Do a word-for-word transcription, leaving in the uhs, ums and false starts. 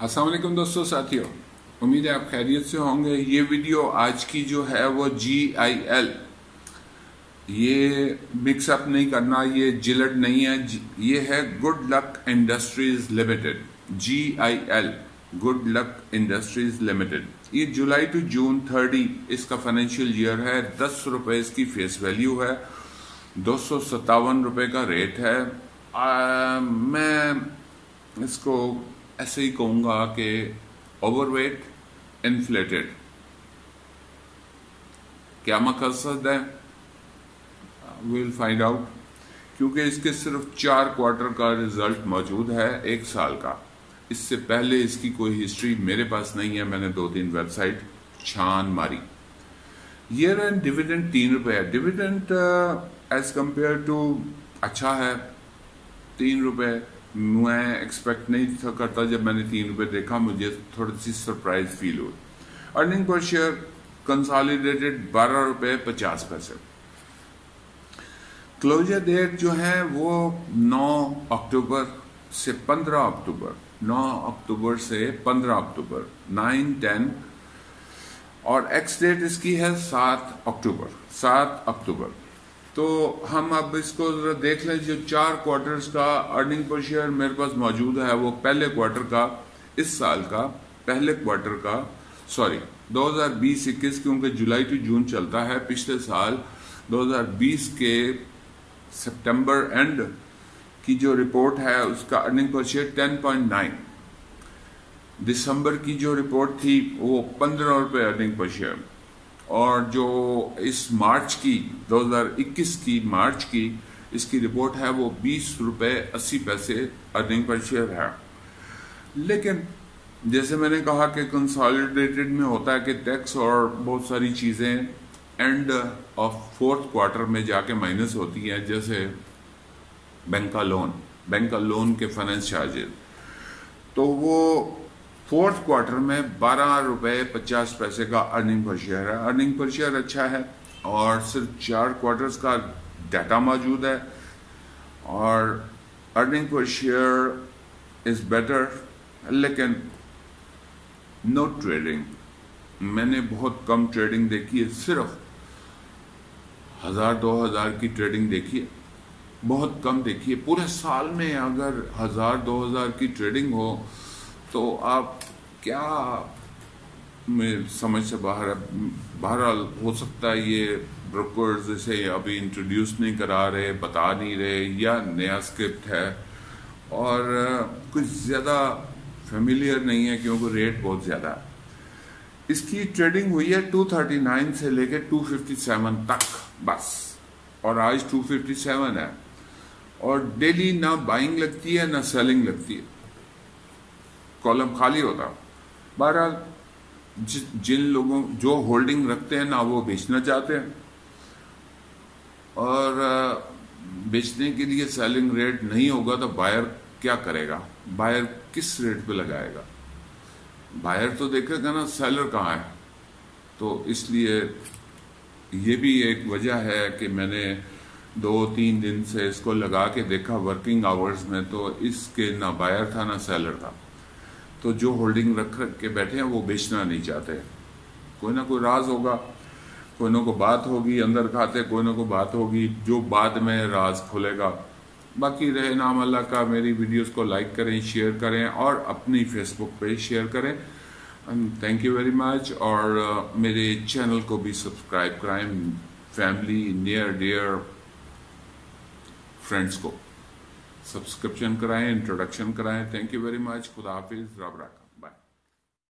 अस्सलाम वालेकुम दोस्तों साथियों, उम्मीद है आप खैरियत से होंगे। ये वीडियो आज की जो है वो जी आई एल, ये मिक्सअप नहीं करना, ये जिलेट नहीं है, ये है good luck industries limited. G I L good luck industries limited. ये जुलाई टू जून थर्टी इसका फाइनेंशियल ईयर है। दस रुपए इसकी फेस वैल्यू है, दो सौ सत्तावन रुपये का रेट है। आ, मैं इसको ऐसे ही कहूंगा कि ओवरवेट इन्फ्लेटेड। क्या मकसद है, विल फाइंड आउट, क्योंकि इसके सिर्फ चार क्वार्टर का रिजल्ट मौजूद है एक साल का। इससे पहले इसकी कोई हिस्ट्री मेरे पास नहीं है। मैंने दो तीन वेबसाइट छान मारी। ईयर एंड डिविडेंड तीन रुपए है। डिविडेंड एज कंपेयर टू अच्छा है, तीन रुपए। मैं एक्सपेक्ट नहीं था करता, जब मैंने तीन रुपए देखा मुझे थोड़ी सी सरप्राइज फील हुई। अर्निंग पर शेयर कंसोलिडेटेड बारह रुपए पचास पैसे। क्लोजर डेट जो है वो नौ अक्टूबर से पंद्रह अक्टूबर, नौ अक्टूबर से पंद्रह अक्टूबर, नाइन टेन। और एक्स डेट इसकी है सात अक्टूबर, सात अक्टूबर। तो हम अब इसको जरा देख लें। जो चार क्वार्टर्स का अर्निंग पर शेयर मेरे पास मौजूद है वो पहले क्वार्टर का, इस साल का पहले क्वार्टर का, सॉरी दो हज़ार बीस इक्कीस, क्योंकि जुलाई टू जून चलता है। पिछले साल दो हज़ार बीस के सितंबर एंड की जो रिपोर्ट है उसका अर्निंग पर शेयर टेन पॉइंट नाइन। दिसंबर की जो रिपोर्ट थी वो पंद्रह रुपए अर्निंग पर शेयर। और जो इस मार्च की दो हज़ार इक्कीस की मार्च की इसकी रिपोर्ट है वो बीस रुपए अस्सी पैसे अर्निंग पर शेयर है। लेकिन जैसे मैंने कहा कि कंसोलिडेटेड में होता है कि टैक्स और बहुत सारी चीजें एंड ऑफ फोर्थ क्वार्टर में जाके माइनस होती हैं, जैसे बैंक का लोन, बैंक का लोन के फाइनेंस चार्जेस। तो वो फोर्थ क्वार्टर में बारह रुपए पचास पैसे का अर्निंग पर शेयर है। अर्निंग पर शेयर अच्छा है और सिर्फ चार क्वार्टर्स का डाटा मौजूद है। और अर्निंग पर शेयर इज बेटर, लेकिन नो ट्रेडिंग। मैंने बहुत कम ट्रेडिंग देखी है, सिर्फ हजार दो हजार की ट्रेडिंग देखी है, बहुत कम देखी है। पूरे साल में अगर हजार दो हजार की ट्रेडिंग हो तो आप क्या, में समझ से बाहर है। बहरहाल हो सकता है ये ब्रोकर्स इसे अभी इंट्रोड्यूस नहीं करा रहे, बता नहीं रहे, या नया स्क्रिप्ट है और कुछ ज़्यादा फेमिलियर नहीं है क्योंकि रेट बहुत ज़्यादा है। इसकी ट्रेडिंग हुई है टू थर्टी नाइन से लेके टू फिफ्टी सेवन तक बस, और आज टू फिफ्टी सेवन है। और डेली ना बाइंग लगती है ना सेलिंग लगती है, कॉलम खाली होता। बहरहाल जिन लोगों जो होल्डिंग रखते हैं ना वो बेचना चाहते हैं, और बेचने के लिए सेलिंग रेट नहीं होगा तो बायर क्या करेगा, बायर किस रेट पे लगाएगा। बायर तो देखेगा ना सेलर कहाँ है। तो इसलिए ये भी एक वजह है कि मैंने दो तीन दिन से इसको लगा के देखा वर्किंग आवर्स में, तो इसके ना बायर था ना सेलर था। तो जो होल्डिंग रख रख के बैठे हैं वो बेचना नहीं चाहते। कोई ना कोई राज होगा, कोई ना कोई बात होगी अंदर खाते, कोई ना कोई बात होगी जो बाद में राज खुलेगा। बाकी रहे नाम अल्लाह का। मेरी वीडियोस को लाइक करें, शेयर करें और अपनी फेसबुक पे शेयर करें। Thank you very much. और uh, मेरे चैनल को भी सब्सक्राइब कराएं, फैमिली नियर डियर फ्रेंड्स को सब्सक्रिप्शन कराएं, इंट्रोडक्शन कराएं। Thank you very much. खुदा हाफिज, रब रख।